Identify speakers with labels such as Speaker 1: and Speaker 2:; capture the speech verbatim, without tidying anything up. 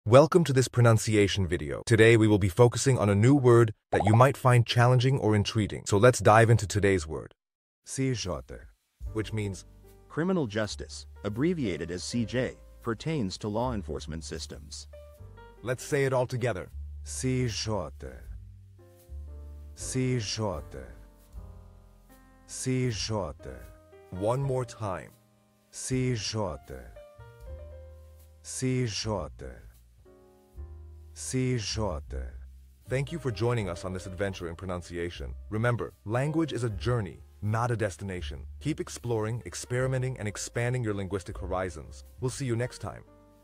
Speaker 1: Welcome to this pronunciation video. Today we will be focusing on a new word that you might find challenging or intriguing. So let's dive into today's word. C J, which means
Speaker 2: Criminal justice, abbreviated as C J, pertains to law enforcement systems.
Speaker 1: Let's say it all together. C J. C J. C J. One more time. C J. C J. C J. Thank you for joining us on this adventure in pronunciation. Remember, language is a journey, not a destination. Keep exploring, experimenting, and expanding your linguistic horizons. We'll see you next time.